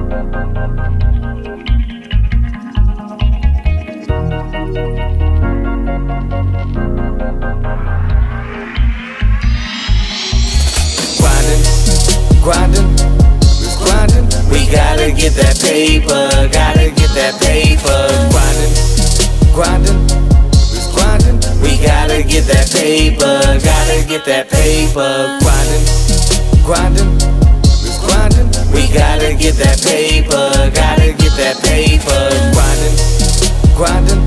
Grinding, we gotta get that paper, gotta get that paper. Grinding, we gotta get that paper, gotta get that paper. Grinding, we gotta get that paper, gotta get that paper. Grinding,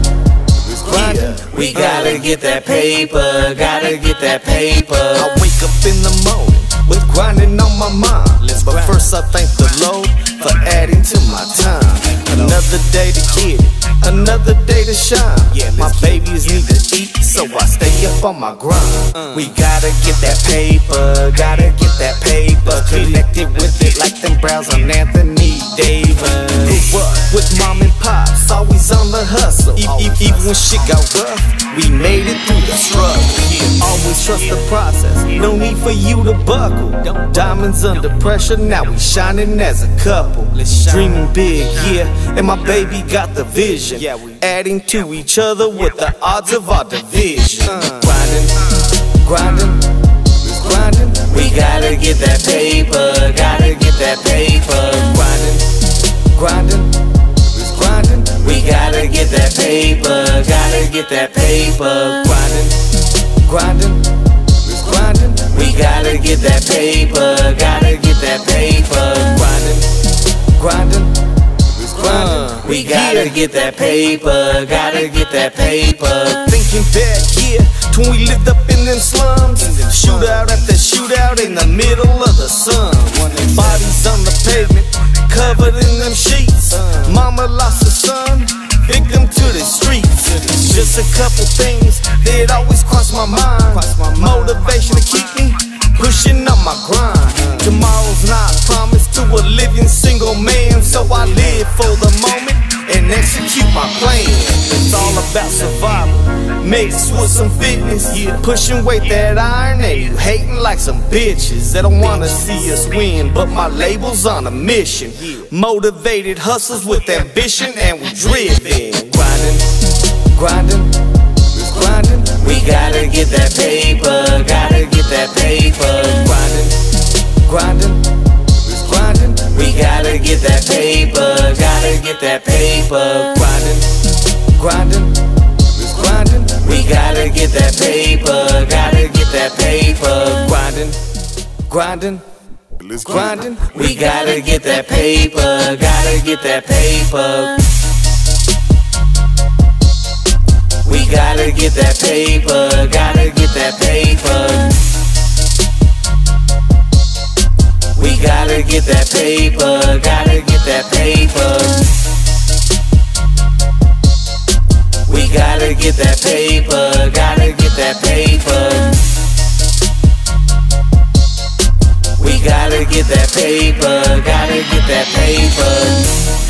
we gotta get that paper, gotta get that paper. I wake up in the morning with grinding on my mind. But first I thank the Lord for adding to my time. Another day to get it, another day to shine. My babies need to eat, so I stay up on my grind. We gotta get that paper, gotta get that paper. Connected with it like them brows on Anthony Davis. Grew up with mom and pops, always on the hustle. Even when shit got rough, we made it through the struggle. Always trust the process, no need for you to buckle. Diamonds under pressure, now we shining as a couple. Dreaming big, yeah, and my baby got the vision. Adding to each other with the odds of our division. Grinding, we gotta get that paper, gotta get that paper. Grinding, we gotta get that paper, gotta get that paper. Grinding, we gotta get that paper, gotta get that paper. Grinding, we gotta get that paper, gotta get that paper. Thinking back, yeah, to when we lived up in them slums. Shootout after shootout in the middle of the sun. Bodies on the pavement, covered in them sheets. Mama lost her son, victim to the streets. Just a couple things that always cross my mind. Motivation to keep me pushing on my grind. Tomorrow's not promised to a living single man, so I live for the moment and execute my plan. It's all about survival, mixed with some fitness. Pushing weight that iron and you hating like some bitches that don't wanna see us win, but my label's on a mission. Motivated hustlers with ambition and we driven. Grinding, we gotta get that paper, gotta get that paper. Grinding, we gotta get that paper, gotta get that paper. Grinding, we gotta get that paper, gotta get that paper. Grinding, we gotta get that paper, gotta get that paper. We gotta get that paper, gotta get that paper. We gotta get that paper, gotta get that paper. We gotta get that paper, gotta get that paper. We gotta get that paper, gotta get that paper.